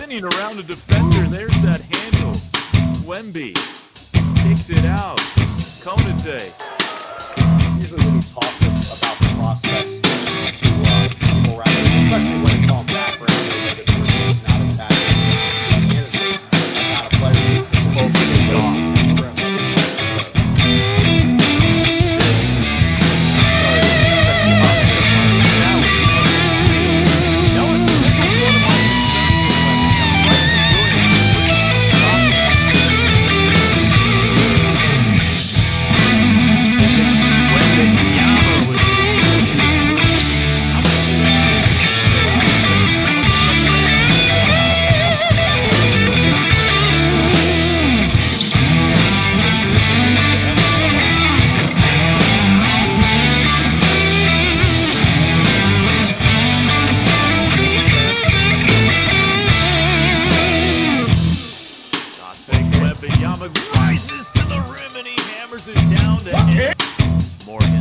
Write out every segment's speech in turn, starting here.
spinning around the defender. There's that handle. Wemby kicks it out. Konate. Usually when we talk about the prospects to people around here, especially when it's on background, they get it's not attached. Here's not a player who's supposed to be gone. Wembanyama rises to the rim and he hammers it down to Morgan.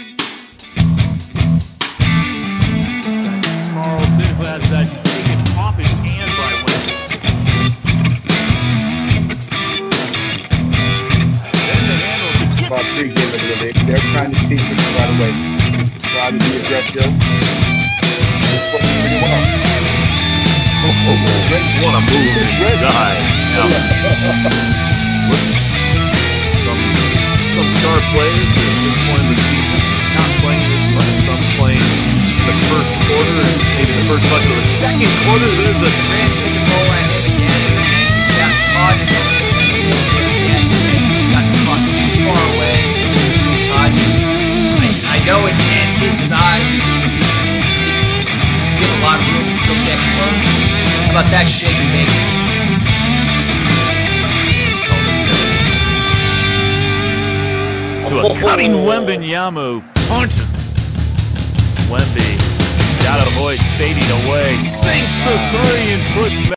Carlton who has that taken off his hand by Wemby. Then the handle to get about three game of the league. They're trying to teach us right away. Try to be aggressive. That's what we really want. Want to move inside. Now, some star players at this point in the season not playing this much. Some playing the first quarter and maybe the first much of the second quarter. There's a Grant pick and roll at him again. Got caught in got caught too far away. I know it at his size. Give a lot of room to still get close. How about that shake and bake? to a cutting Wembanyama punches Wemby. Got avoid fading away. Sinks the three and puts